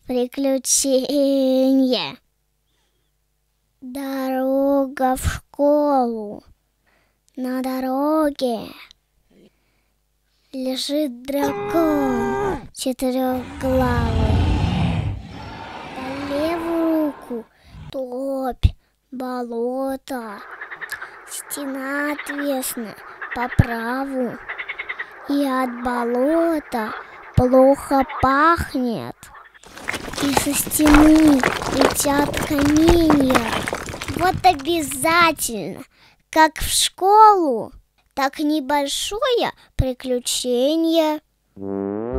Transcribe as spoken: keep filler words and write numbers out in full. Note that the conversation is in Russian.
приключение. Дорога в школу. На дороге лежит дракон четырехглавый. По левую руку топь, болото, стена отвесная по праву. И от болота плохо пахнет. И со стены летят каменья. Вот обязательно, как в школу, так небольшое приключение.